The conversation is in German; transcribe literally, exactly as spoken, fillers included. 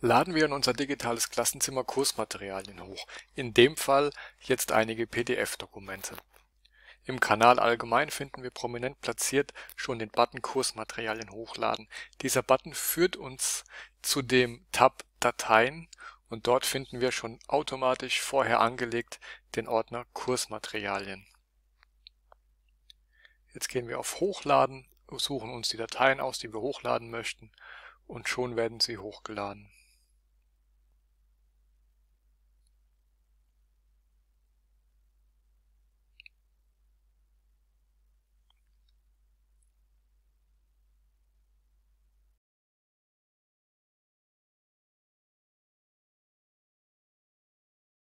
Laden wir in unser digitales Klassenzimmer Kursmaterialien hoch, in dem Fall jetzt einige P D F-Dokumente. Im Kanal Allgemein finden wir prominent platziert schon den Button Kursmaterialien hochladen. Dieser Button führt uns zu dem Tab Dateien und dort finden wir schon automatisch vorher angelegt den Ordner Kursmaterialien. Jetzt gehen wir auf Hochladen, suchen uns die Dateien aus, die wir hochladen möchten, und schon werden sie hochgeladen.